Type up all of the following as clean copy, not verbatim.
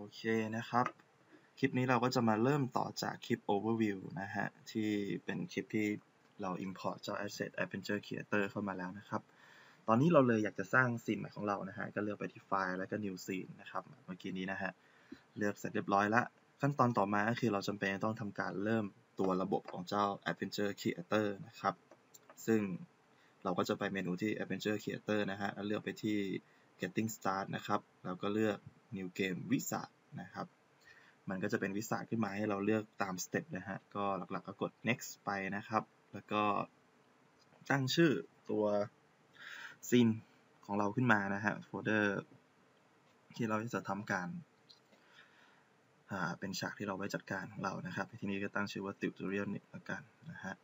เคนะครับคลิปนี้เราก็จะมาเริ่มต่อจากคลิป overview นะฮะที่เป็นคลิปที่เรา import เจ้า asset Adventure Creator เข้ามาแล้วนะครับตอนนี้เราเลยอยากจะสร้างซีนใหม่ของเรานะฮะก็เลือกไปที่ไฟล์แล้วก็ new scene นะครับเมื่อกี้นี้นะฮะเลือกเสร็จเรียบร้อยแล้วขั้นตอนต่อมาก็คือเราจำเป็นต้องทำการเริ่มตัวระบบของเจ้า Adventure Creator นะครับซึ่งเราก็จะไปเมนูที่ Adventure Creator นะฮะแล้วเลือกไปที่ Getting Start นะครับแล้วก็เลือก New Game วิสานะครับมันก็จะเป็นวิสาขึ้นมาให้เราเลือกตามสเต็ปนะฮะก็หลักๆก็กด next ไปนะครับแล้วก็ตั้งชื่อตัวซีนของเราขึ้นมานะฮะโฟลเดอร์ที่เราจะทำการเป็นฉากที่เราไว้จัดการของเรานะครับทีนี้ก็ตั้งชื่อว่า tutorial 1แล้วกันนะฮะ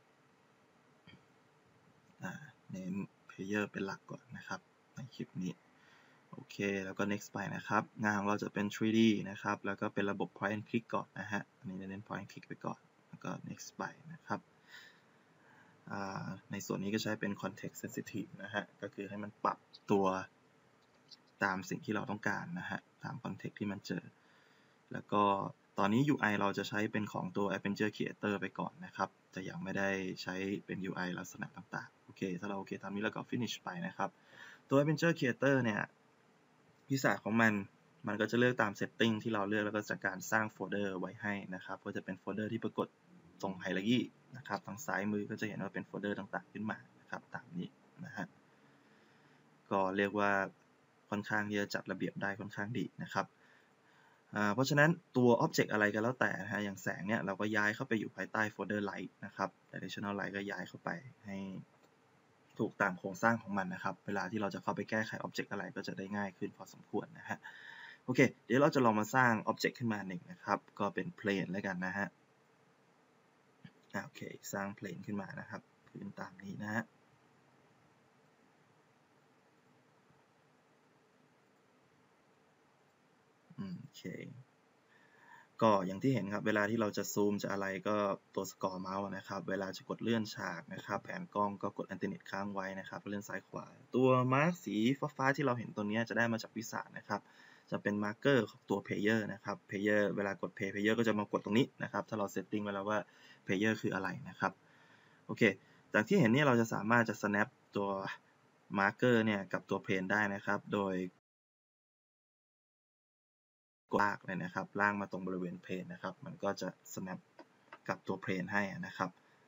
เน้น player เป็นหลักก่อนนะครับในคลิปนี้โอเคแล้วก็ next ไปนะครับงานของเราจะเป็น 3D นะครับแล้วก็เป็นระบบ point and click ก่อนนะฮะอันนี้เน้น point and click ไปก่อนแล้วก็ next ไปนะครับในส่วนนี้ก็ใช้เป็น context sensitive นะฮะก็คือให้มันปรับตัวตามสิ่งที่เราต้องการนะฮะตาม context ที่มันเจอแล้วก็ตอนนี้ UI เราจะใช้เป็นของตัว Adventure Creator ไปก่อนนะครับจะยังไม่ได้ใช้เป็น UI ลักษณะต่างๆโอเคถ้าเราโอเคตามนี้แล้วก็ finish ไปนะครับตัว Adventure Creator เนี่ยวิสัยของมันก็จะเลือกตาม setting ที่เราเลือกแล้วก็จากการสร้างโฟลเดอร์ไว้ให้นะครับก็จะเป็นโฟลเดอร์ที่ปรากฏตรง hierarchy นะครับทางซ้ายมือก็จะเห็นว่าเป็นโฟลเดอร์ต่างๆขึ้นมานะครับตามนี้นะฮะก็เรียกว่าค่อนข้างที่จะจัดระเบียบได้ค่อนข้างดีนะครับเพราะฉะนั้นตัว object อะไรก็แล้วแต่นะฮะอย่างแสงเนี่ยเราก็ย้ายเข้าไปอยู่ภายใต้โฟลเดอร์ light นะครับ directional light ก็ย้ายเข้าไปให้ถูกตามโครงสร้างของมันนะครับเวลาที่เราจะเข้าไปแก้ไข object อะไรก็จะได้ง่ายขึ้นพอสมควรนะฮะโอเคเดี๋ยวเราจะลองมาสร้าง object ขึ้นมาหนึ่งนะครับก็เป็น plane แล้วกันนะฮะโอเคสร้าง plane ขึ้นมานะครับพื้นตามนี้นะฮะโอเคก็อย่างที่เห็นครับเวลาที่เราจะซูมจะอะไรก็ตัวสกอร์เมาส์นะครับเวลาจะกดเลื่อนฉากนะครับแผนกล้องก็กด Alternate ค้างไว้นะครับเลื่อนซ้ายขวาตัวมาร์กสีฟ้าๆที่เราเห็นตัวนี้จะได้มาจากวิสานะครับจะเป็นมาร์กเกอร์ของตัว Player นะครับ Player เวลากด Play Player ก็จะมากดตรงนี้นะครับถ้าเราเซตติ้งไว้แล้วว่า Player คืออะไรนะครับโอเคจากที่เห็นเนี่ยเราจะสามารถจะ snap ตัวมาร์กเกอร์เนี่ยกับตัว Plane ได้นะครับโดยลากเลยนะครับลากมาตรงบริเวณเพลนนะครับมันก็จะ snap กับตัวเพลนให้นะครับ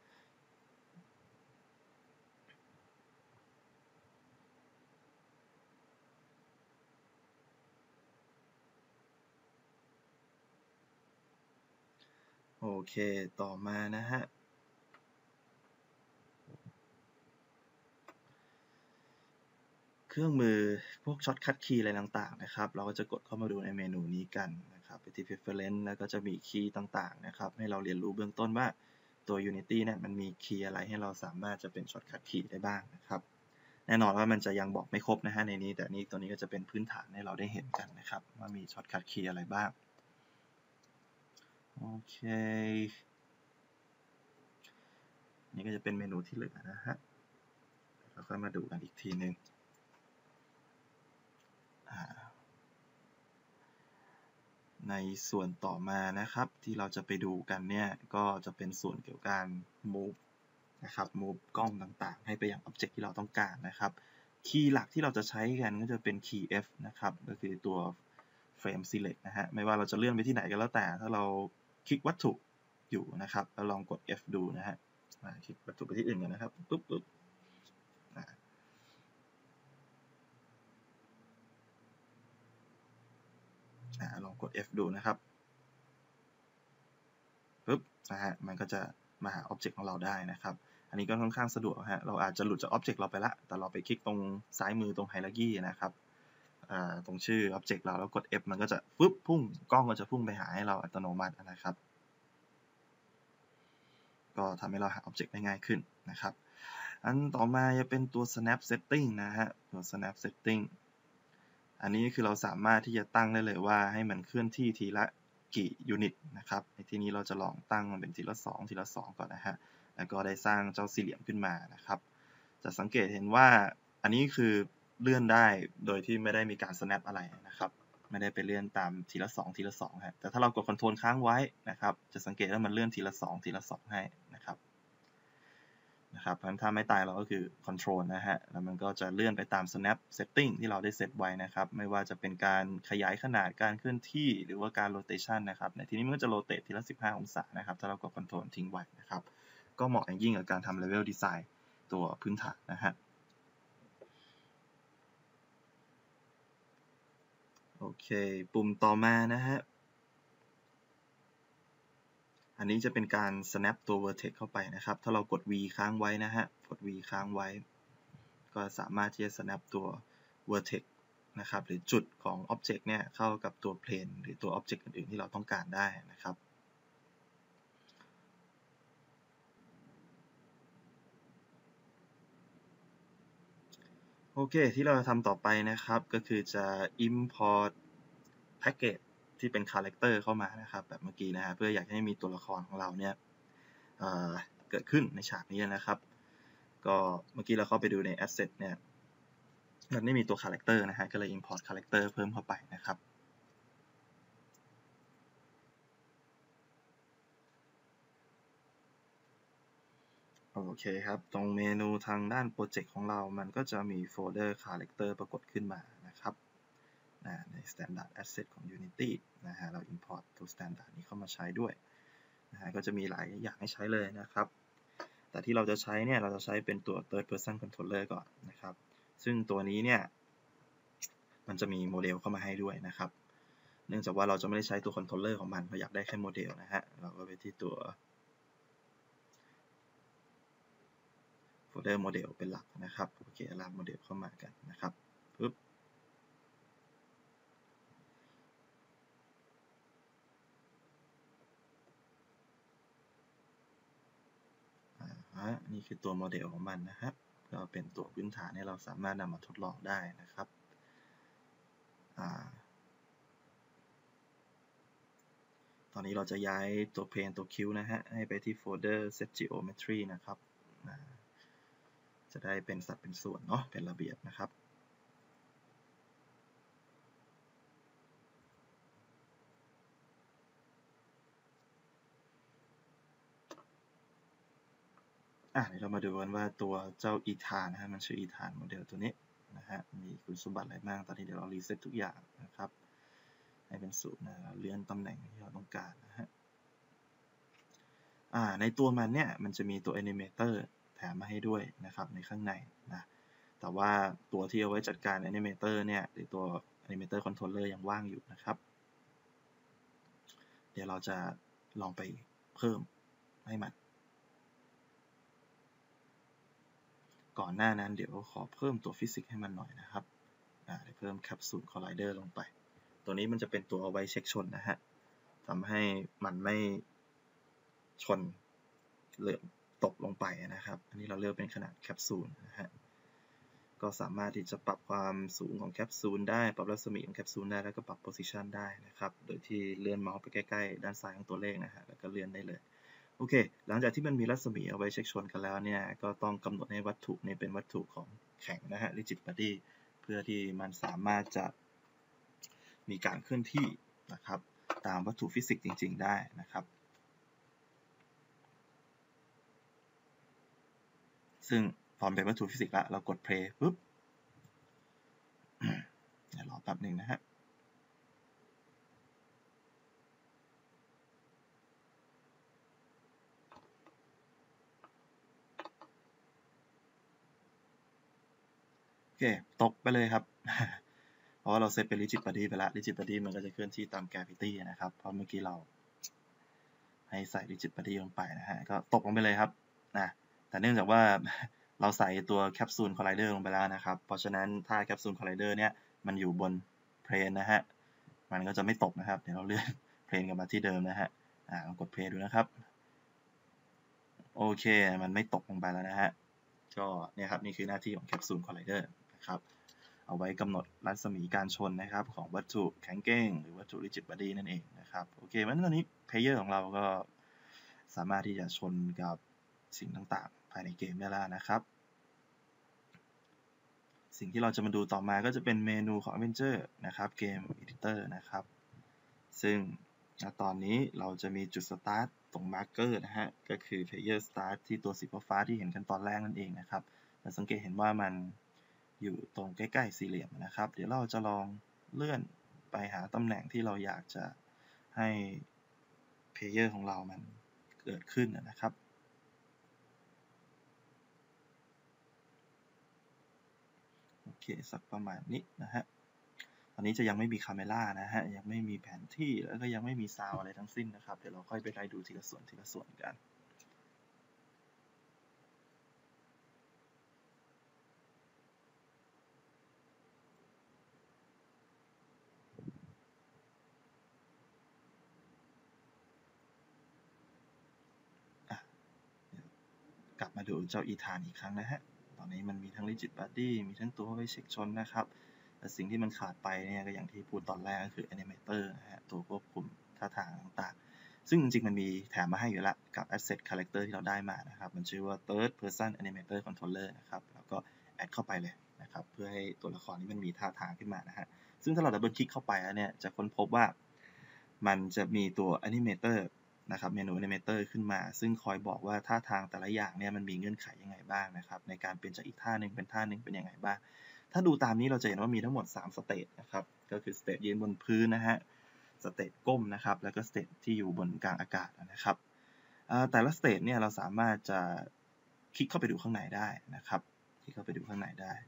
โอเคต่อมานะฮะเครื่องมือพวกช็อตคัทคีย์อะไรต่างๆนะครับเราก็จะกดเข้ามาดูในเมนูนี้กันนะครับไปที่ preference แล้วก็จะมีคีย์ต่างๆนะครับให้เราเรียนรู้เบื้องต้นว่าตัว Unity เนี่ยมันมีคีย์อะไรให้เราสามารถจะเป็นช็อตคัทคีย์ได้บ้างนะครับแน่นอนว่ามันจะยังบอกไม่ครบนะฮะในนี้แต่นี่ตัวนี้ก็จะเป็นพื้นฐานให้เราได้เห็นกันนะครับว่ามีช็อตคัทคีย์อะไรบ้างโอเคนี่ก็จะเป็นเมนูที่เหลือนะฮะแล้วค่อยมาดูกันอีกทีนึงในส่วนต่อมานะครับที่เราจะไปดูกันเนี่ยก็จะเป็นส่วนเกี่ยวกับการ move นะครับ move กล้องต่างๆให้ไปยัง object ที่เราต้องการนะครับคีย์หลักที่เราจะใช้กันก็จะเป็นคีย์ F นะครับก็คือตัว frame select นะฮะไม่ว่าเราจะเลื่อนไปที่ไหนก็แล้วแต่ถ้าเราคลิกวัตถุอยู่นะครับแล้วลองกด F ดูนะฮะคลิกวัตถุไปที่อื่นกันนะครับปุ๊บลองกด F ดูนะครับปุ๊บนะฮะมันก็จะมาหา object ของเราได้นะครับอันนี้ก็ค่อนข้างสะดวกฮะเราอาจจะหลุดจาก object เราไปละแต่เราไปคลิกตรงซ้ายมือตรง hierarchy นะครับตรงชื่อ object เราแล้วกด F มันก็จะปุ๊บพุ่งกล้องก็จะพุ่งไปหาให้เราอัตโนมัตินะครับก็ทำให้เราหา object ได้ง่ายขึ้นนะครับอันต่อมาจะเป็นตัว snap setting นะฮะตัว snap setting อันนี้คือเราสามารถที่จะตั้งได้เลยว่าให้มันเคลื่อนที่ทีละกี่ยูนิตนะครับในที่นี้เราจะลองตั้งมันเป็นทีละ2ทีละ2ก่อนนะฮะแล้วก็ได้สร้างเจ้าสี่เหลี่ยมขึ้นมานะครับจะสังเกตเห็นว่าอันนี้คือเลื่อนได้โดยที่ไม่ได้มีการ snap อะไรนะครับไม่ได้ไปเลื่อนตามทีละ2ทีละ2ฮะแต่ถ้าเรากดคอนโทรลค้างไว้นะครับจะสังเกตว่ามันเลื่อนทีละ2ทีละ2ให้นะครับเพราะฉะนั้นถ้าไม่ตายเราก็คือ Control นะฮะแล้วมันก็จะเลื่อนไปตาม Snap Setting ที่เราได้เซตไว้นะครับไม่ว่าจะเป็นการขยายขนาดการเคลื่อนที่หรือว่าการ Rotation นะครับในทีนี้มันก็จะ rotate ทีละ15องศานะครับถ้าเรากด Control ทิ้งไว้นะครับก็เหมาะอย่างยิ่งกับการทำ Level Design ตัวพื้นฐานนะฮะโอเคปุ่มต่อมานะฮะอันนี้จะเป็นการ snap ตัว vertex เข้าไปนะครับถ้าเรากด V ค้างไว้นะฮะกด V ค้างไว้ก็สามารถที่จะ snap ตัว vertex นะครับหรือจุดของ object เนี่ยเข้ากับตัว plane หรือตัว object อื่นๆที่เราต้องการได้นะครับโอเคที่เราจะทำต่อไปนะครับก็คือจะ import package ที่เป็น character เข้ามานะครับแบบเมื่อกี้นะฮะเพื่ออยากให้มีตัวละครของเราเนี่ยเกิดขึ้นในฉากนี้นะครับก็เมื่อกี้เราเข้าไปดูใน asset เนี่ยมันไม่มีตัว character นะฮะก็เลย import character เพิ่มเข้าไปนะครับโอเคครับตรงเมนูทางด้านโปรเจกต์ของเรามันก็จะมีโฟลเดอร์ character ปรากฏขึ้นมานะครับใน standard asset ของ Unity นะฮะเรา import ตัว standard นี้เข้ามาใช้ด้วยนะฮะก็จะมีหลายอย่างให้ใช้เลยนะครับแต่ที่เราจะใช้เนี่ยเราจะใช้เป็นตัว third person controller ก่อนนะครับซึ่งตัวนี้เนี่ยมันจะมีโมเดลเข้ามาให้ด้วยนะครับเนื่องจากว่าเราจะไม่ได้ใช้ตัวคอนโทรลเลอร์ของมันเราอยากได้แค่โมเดลนะฮะเราก็ไปที่ตัวโฟลเดอร์โมเดลเป็นหลักนะครับโอเคลากโมเดลเข้ามากันนะครับปึ๊บนี่คือตัวโมเดลของมันนะครับก็เป็นตัวพื้นฐานที่เราสามารถนำมาทดลองได้นะครับตอนนี้เราจะย้ายตัวเพลนตัวคิวนะฮะให้ไปที่โฟลเดอร์ set geometry นะครับจะได้เป็นสัดเป็นส่วนเนาะเป็นระเบียบนะครับเดี๋ยวเรามาดูกันว่าตัวเจ้าอีธานนะฮะมันชื่ออีธานโมเดลตัวนี้นะฮะมีคุณสมบัติอะไรบ้างตอนนี้เดี๋ยวเรารีเซ็ตทุกอย่างนะครับให้เป็นศูนย์นะเลื่อนตำแหน่งที่เราต้องการนะฮะในตัวมันเนี่ยมันจะมีตัว Animator แถมมาให้ด้วยนะครับในข้างในนะแต่ว่าตัวที่เอาไว้จัดการ Animator เนี่ยหรือตัว Animator Controller ยังว่างอยู่นะครับเดี๋ยวเราจะลองไปเพิ่มให้มันก่อนหน้านั้นเดี๋ยวขอเพิ่มตัวฟิสิกส์ให้มันหน่อยนะครับเดี๋ยวเพิ่มแคปซูลคอลไลเดอร์ลงไปตัวนี้มันจะเป็นตัวเอาไว้เช็คชนนะฮะทำให้มันไม่ชนหรือตกลงไปนะครับอันนี้เราเลือกเป็นขนาดแคปซูลนะฮะก็สามารถที่จะปรับความสูงของแคปซูลได้ปรับรัศมีของแคปซูลได้แล้วก็ปรับโพซิชันได้นะครับโดยที่เลื่อนเมาส์ไปใกล้ๆด้านซ้ายของตัวเลขนะฮะแล้วก็เลื่อนได้เลยโอเคหลังจากที่มันมีรัศมีเอาไว้เช็คชนกันแล้วเนี่ยก็ต้องกำหนดให้วัตถุนี้เป็นวัตถุของแข็งนะฮะ rigid body เพื่อที่มันสามารถจะมีการเคลื่อนที่นะครับตามวัตถุฟิสิกส์จริงๆได้นะครับซึ่งพอเป็นวัตถุฟิสิกส์แล้วเรากด play ปุ๊บเดี๋ยวรอแป๊บหนึ่งนะฮะโอเคตกไปเลยครับเพราะว่าเราเซตเป็น rigid body ไปแล้ว rigid body มันก็จะเคลื่อนที่ตาม gravity นะครับเพราะเมื่อกี้เราให้ใส่ rigid body ลงไปนะฮะก็ตกลงไปเลยครับนะแต่เนื่องจากว่าเราใส่ตัวแคปซูลคอลไลเดอร์ลงไปแล้วนะครับเพราะฉะนั้นถ้าแคปซูลคอลไลเดอร์เนี่ยมันอยู่บนเพลนนะฮะมันก็จะไม่ตกนะครับเดี๋ยวเราเลื่อนเพลนกลับมาที่เดิมนะฮะลองกดเพลย์ดูนะครับโอเคมันไม่ตกลงไปแล้วนะฮะก็เนี่ยครับนี่คือหน้าที่ของแคปซูลคอลไลเดอร์นะครับเอาไว้กำหนดรัศมีการชนนะครับของวัตถุแข็งเก้งหรือวัตถุ rigid body นั่นเองนะครับโอเควันตอนนี้เพลเยอร์ของเราก็สามารถที่จะชนกับสิ่งต่างๆภายในเกมได้แล้วนะครับสิ่งที่เราจะมาดูต่อมาก็จะเป็นเมนูของ Adventure นะครับ Game Editor นะครับซึ่งตอนนี้เราจะมีจุด Start ตรง Marker นะฮะก็คือ Player Start ที่ตัวสีฟ้าที่เห็นกันตอนแรกนั่นเองนะครับเราสังเกตเห็นว่ามันอยู่ตรงใกล้ๆสี่เหลี่ยมนะครับเดี๋ยวเราจะลองเลื่อนไปหาตำแหน่งที่เราอยากจะให้ Player ของเรามันเกิดขึ้นนะครับโอเคสักประมาณนี้นะฮะตอนนี้จะยังไม่มีคาเมล่านะฮะยังไม่มีแผนที่แล้วก็ยังไม่มีซาวอะไรทั้งสิ้นนะครับเดี๋ยวเราค่อยไปไล่ดูทีละส่วนกันกลับมาดูเจ้าอีธานอีกครั้งนะฮะตอนนี้มันมีทั้ง Rigid Body มีทั้งตัวไว้เช็คชนนะครับแต่สิ่งที่มันขาดไปเนี่ยก็อย่างที่พูดตอนแรกก็คือ Animator นะฮะตัวควบคุมท่าทางต่างๆซึ่งจริงๆมันมีแถมมาให้อยู่แล้วกับ Asset Character ที่เราได้มานะครับมันชื่อว่า Third Person Animator Controller นะครับแล้วก็แอดเข้าไปเลยนะครับเพื่อให้ตัวละครนี้มันมีท่าทางขึ้นมานะฮะซึ่งถ้าเราดับเบิลคลิกเข้าไปแล้วเนี่ยจะค้นพบว่ามันจะมีตัว Animatorนะครับเมนู Animator ขึ้นมาซึ่งคอยบอกว่าท่าทางแต่ละอย่างเนี่ยมันมีเงื่อนไขยังไงบ้างนะครับในการเปลี่ยนจากอีกท่าหนึ่งเป็นท่าหนึ่งเป็นยังไงบ้างถ้าดูตามนี้เราจะเห็นว่ามีทั้งหมด3สเตจนะครับก็คือสเตจยืนบนพื้นนะฮะสเตจก้มนะครับแล้วก็สเตจที่อยู่บนกลางอากาศนะครับแต่ละสเตจเนี่ยเราสามารถจะคลิกเข้าไปดูข้างในได้นะครับคลิกเข้าไปดูข้างในได้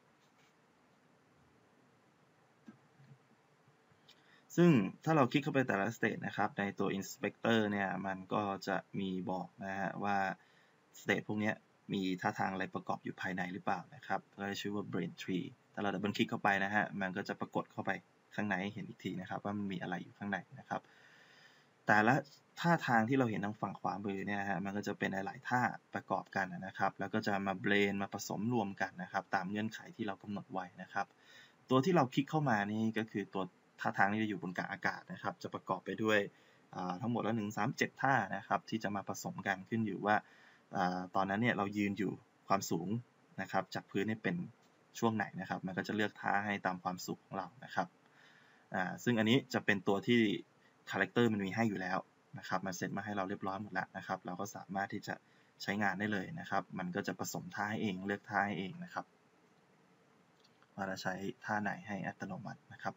ซึ่งถ้าเราคลิกเข้าไปแต่ละสเตจนะครับในตัว Inspector เนี่ยมันก็จะมีบอกนะฮะว่าสเตจพวกนี้มีท่าทางอะไรประกอบอยู่ภายในหรือเปล่านะครับก็ชื่อว่า Brain Tree ถ้าเราดับเบิลคลิกเข้าไปนะฮะมันก็จะปรากฏเข้าไปข้างในให้เห็นอีกทีนะครับว่ามันมีอะไรอยู่ข้างในนะครับแต่ละท่าทางที่เราเห็นทางฝั่งขวามือเนี่ยฮะมันก็จะเป็นหลายท่าประกอบกันนะครับแล้วก็จะมาเบรนมาผสมรวมกันนะครับตามเงื่อนไขที่เรากำหนดไว้นะครับตัวที่เราคลิกเข้ามานี่ก็คือตัวท่าทางที่จะอยู่บนกลางอากาศนะครับจะประกอบไปด้วยทั้งหมดแล้ว1 3 7ท่านะครับที่จะมาผสมกันขึ้นอยู่ว่าตอนนั้นเนี่ยเรายืนอยู่ความสูงนะครับจากพื้นนี่เป็นช่วงไหนนะครับมันก็จะเลือกท่าให้ตามความสูงของเรานะครับซึ่งอันนี้จะเป็นตัวที่คาแรคเตอร์มันมีให้อยู่แล้วนะครับมันเซตมาให้เราเรียบร้อยหมดแล้วนะครับเราก็สามารถที่จะใช้งานได้เลยนะครับมันก็จะผสมท่าให้เองเลือกท่าให้เองนะครับว่าจะใช้ท่าไหนให้อัตโนมัตินะครับ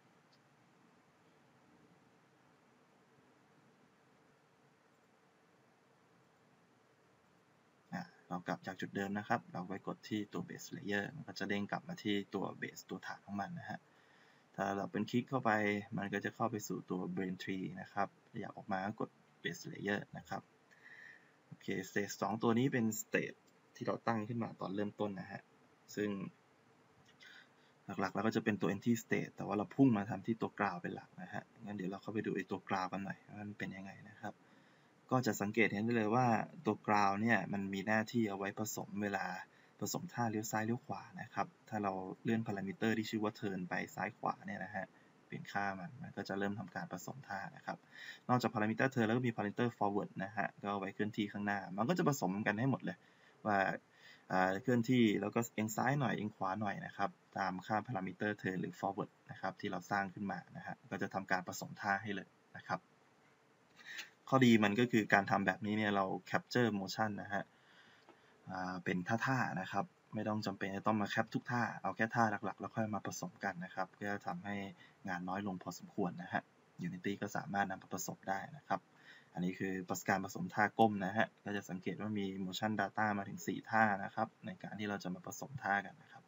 เรากลับจากจุดเดิมนะครับเราไปกดที่ตัว Base Layer มันก็จะเด้งกลับมาที่ตัว Base ตัวฐานของมันนะฮะถ้าเราเป็นคลิกเข้าไปมันก็จะเข้าไปสู่ตัว Brain Tree นะครับอยากออกมาก็กด Base Layer นะครับโอเค Stage 2ตัวนี้เป็น Stage ที่เราตั้งขึ้นมาตอนเริ่มต้นนะฮะซึ่งหลักๆแล้วก็จะเป็นตัว Entity State แต่ว่าเราพุ่งมาทำที่ตัว Ground เป็นหลักนะฮะงั้นเดี๋ยวเราเข้าไปดูไอ้ตัว Ground กันหน่อยว่ามันเป็นยังไงนะครับก็จะสังเกตเห็นได้เลยว่าตัว Ground เนี่ยมันมีหน้าที่เอาไว้ผสมเวลาผสมท่าเลี้ยวซ้ายเลี้ยวขวานะครับถ้าเราเลื่อนพารามิเตอร์ที่ชื่อว่า Turn ไปซ้ายขวาเนี่ยนะฮะเปลี่ยนค่ามันก็จะเริ่มทำการผสมท่านะครับนอกจากพารามิเตอร์ Turn แล้วก็มีพารามิเตอร์ Forward นะฮะก็เอาไว้เคลื่อนที่ข้างหน้ามันก็จะผสมกันให้หมดเลยว่าเคลื่อนที่แล้วก็เอียงซ้ายหน่อยเอียงขวาหน่อยนะครับตามค่าพารามิเตอร์ Turn หรือ Forward นะครับที่เราสร้างขึ้นมานะฮะก็จะทำการผสมท่าให้เลยนะครับข้อดีมันก็คือการทำแบบนี้เนี่ยเรา capture motion นะฮะเป็นท่าๆนะครับไม่ต้องจำเป็นจะต้องมาแคปทุกท่าเอาแค่ท่าหลักๆแล้วค่อยมาผสมกันนะครับก็จะทำให้งานน้อยลงพอสมควรนะฮะ Unity ก็สามารถนำมาผสมได้นะครับอันนี้คือการผสมท่าก้มนะฮะก็จะสังเกตว่ามี motion data มาถึง4ท่านะครับในการที่เราจะมาผสมท่ากันนะครับ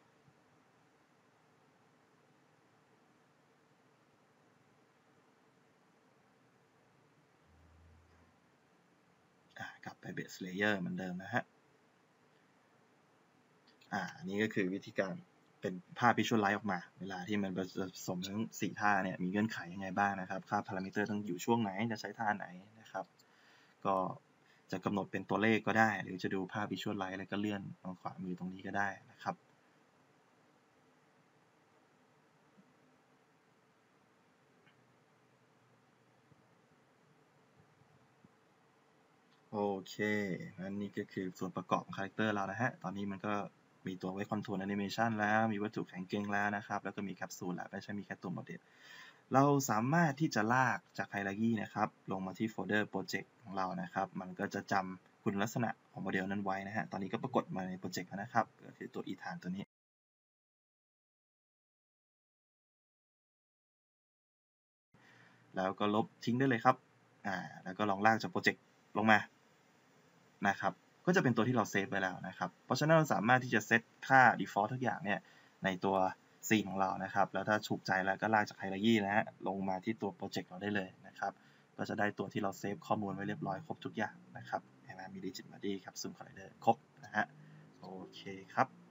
กลับไป base layer เหมือนเดิมนะฮะอันนี้ก็คือวิธีการเป็นภาพ visualize ออกมาเวลาที่มันผสมทั้ง4ท่าเนี่ยมีเงื่อนไขยังไงบ้างนะครับค่าพารามิเตอร์ต้องอยู่ช่วงไหนจะใช้ท่าไหนนะครับก็จะกำหนดเป็นตัวเลขก็ได้หรือจะดูภาพ visualize แล้วก็เลื่อนทางขวามือตรงนี้ก็ได้นะครับโอเคอันนี้ก็คือส่วนประกอบของคาแรคเตอร์เรานะฮะตอนนี้มันก็มีตัวไว้คอนโทรลแอนิเมชันแล้วมีวัตถุแข็งเกร็งแล้วนะครับแล้วก็มีแคปซูลแล้วไม่ใช่มีแค่ตัวโมเดลเราสามารถที่จะลากจากไฮรักีนะครับลงมาที่โฟลเดอร์โปรเจกต์ของเรานะครับมันก็จะจำคุณลักษณะของโมเดลนั้นไว้นะฮะตอนนี้ก็ปรากฏมาในโปรเจกต์แล้วนะครับก็คือตัว e-time ตัวนี้แล้วก็ลบทิ้งได้เลยครับแล้วก็ลองลากจากโปรเจกต์ลงมานะครับก็จะเป็นตัวที่เราเซฟไว้แล้วนะครับเพราะฉะนั้นเราสามารถที่จะเซตค่า default ทุกอย่างเนี่ยในตัวซีนของเรานะครับแล้วถ้าถูกใจแล้วก็ลากจากไฮรักีนะฮะลงมาที่ตัวโปรเจกต์เราได้เลยนะครับก็จะได้ตัวที่เราเซฟข้อมูลไว้เรียบร้อยครบทุกอย่างนะครับมี Digit Body ครับ Zoom Collider ครบนะฮะโอเคครับ